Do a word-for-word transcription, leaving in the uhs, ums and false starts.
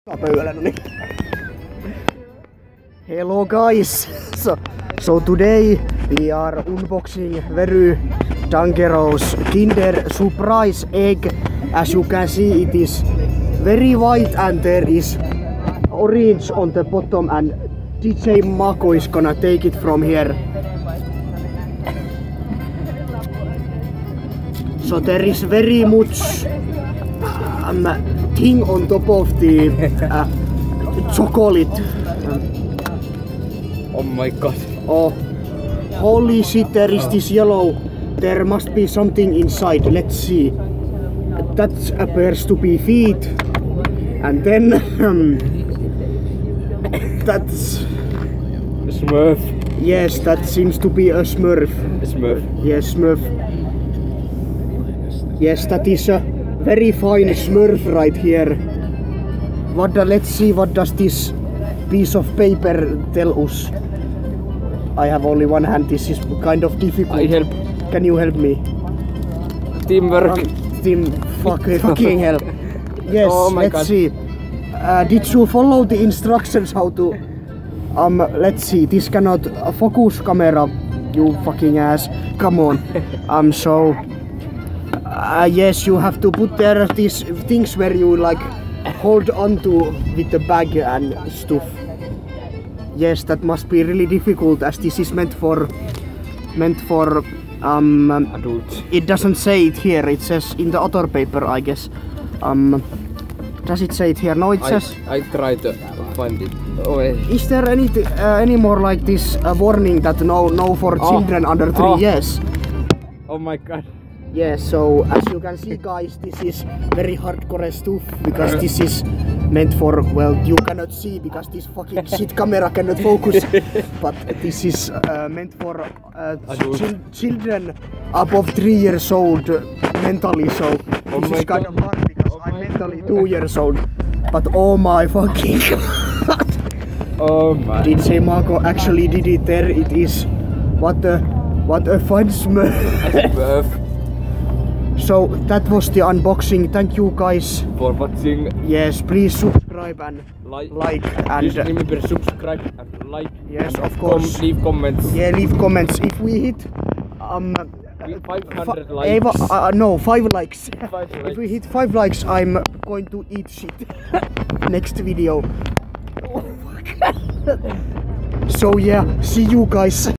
Hello guys, so, so today we are unboxing very dangerous Kinder Surprise egg. As you can see, it is very white and there is orange on the bottom, and D J Mako is gonna take it from here. So there is very much um, thing on top of the uh, chocolate. Oh my god. Oh, holy shit, there is this yellow. There must be something inside. Let's see. That appears to be feet. And then um, that's Smurf. Yes, that seems to be a Smurf. Smurf. Yes, Smurf. Yes, that is a very fine Smurf right here. What? The, let's see what does this piece of paper tell us. I have only one hand. This is kind of difficult. I help. Can you help me? Teamwork. Um, team. Fuck, fucking hell. Yes. Oh my let's god. see. Uh, did you follow the instructions how to? Um. Let's see. This cannot uh, focus camera. You fucking ass. Come on. um. So. Uh, yes, you have to put there these things where you like hold on to with the bag and stuff. Yes, that must be really difficult as this is meant for meant for um adults. It doesn't say it here. It says in the other paper, I guess. Um, does it say it here? No, it I, says. I try to find it. Oh, eh. Is there any uh, any more like this uh, warning that no no for Oh. children under three Oh. years? Oh my god. Yes, so as you can see guys, this is very hardcore stuff because this is meant for, well, you cannot see because this fucking shit camera cannot focus, but this is uh, meant for uh, chil children above three years old uh, mentally, so Oh this my is kind god. of hard because Oh I'm my mentally god. two years old, but oh my fucking god. Oh my. D J Mako actually did it. There it is. What a, what a fun smell. Smurf. So that was the unboxing. Thank you guys For watching. Yes, please subscribe and Like. like Please and remember subscribe and like. yes, and of com course. leave comments. Yeah, leave comments. If we hit um five hundred fi- likes. Eva, uh, no, five likes. Five If we likes. hit five likes, I'm going to eat shit. Next video. So yeah, see you guys.